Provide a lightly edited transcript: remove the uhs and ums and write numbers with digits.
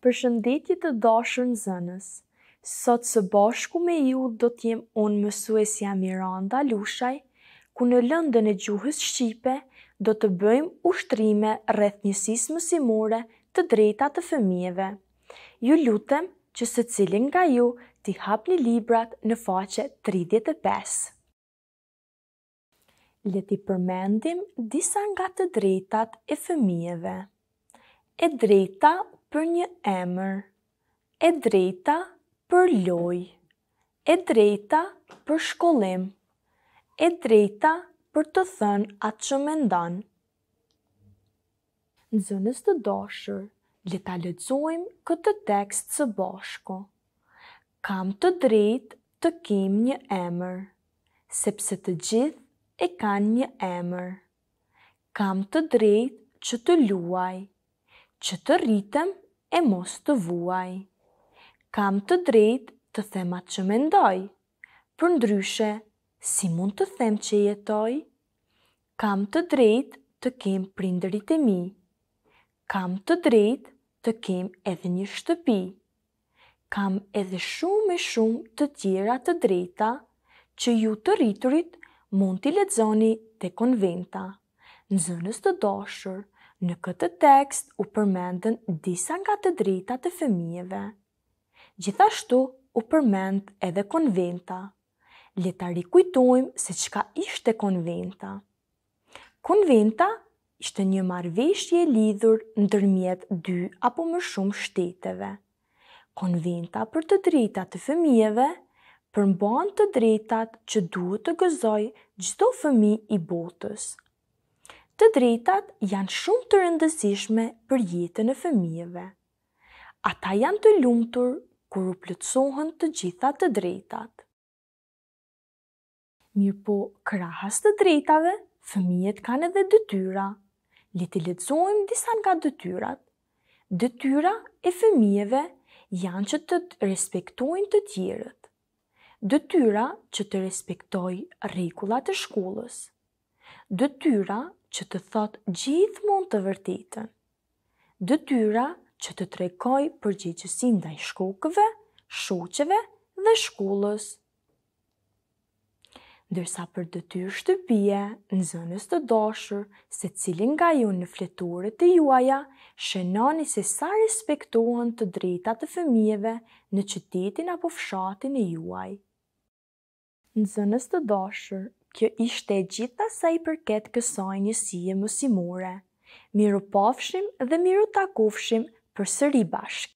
Përshëndetje të dashur nxënës. Sot së bashku me ju do t'jem unë mësuesja Miranda Lushaj, ku në lëndën e gjuhës shqipe do të bëjmë ushtrime rreth njësisë mësimore të drejta të fëmijëve. Ju lutem që secili nga ju t'i hapni librat në faqe 35. Le t'i përmendim disa nga të drejtat e fëmijëve. E drejta për një emër, e drejta për lojë, e drejta për shkollim, e drejta për të thënë atë që mendon. Nxënës të dashur, le ta lexojmë këtë tekst së bashku. Kam të drejtë të kem një emër, sepse të gjithë e kanë një emër. Kam të drejtë që të luaj, që të rritem e mos të vuaj. Kam të drejtë të them atë që mendoj, përndryshe, si mund të them që jetoj? Kam të drejtë të kem prindërit e mi. Kam të drejtë të kem edhe një shtëpi. Kam edhe shumë e shumë të tjera të drejta që ju të rriturit mund t'i lexoni te konventa. Nxënës të dashur, në këtë tekst u përmendën disa nga të drejtat e fëmijëve. Gjithashtu u përmend edhe konventa. Le ta rikujtojmë se çka ishte konventa. Konventa ishte një marrëveshje e lidhur ndërmjet 2 apo më shumë shteteve. Konventa për të drejtat e fëmijëve përmban të drejtat që duhet të gëzojë çdo fëmijë i botës. Të drejtat janë shumë të rëndësishme për jetën e fëmijëve. Ata janë të lumtur kur u plotësohen të gjitha të drejtat. Mirëpo, krahas të drejtave, fëmijët kanë edhe detyra. Le t'i lexojmë disa nga detyrat. Detyra e fëmijëve janë që të respektojnë të tjerët. Detyra që të respektojë rregullat e shkollës. Detyra që të thot gjithmonë të vërtetën. Detyra që të tregoj përgjegjësi ndaj shkokëve, shoqeve dhe shkollës. Ndërsa për detyrë shtëpie, nxënës të dashur, secili nga ju në fletoret e juaja shënoni se sa respektohen të drejtat e fëmijëve në qytetin apo fshatin e juaj. Nxënës të dashur, kjo ishte e gjitha sa i përket kësaj njësie mësimore. Miru pafshim dhe miru takofshim përsëri bashk.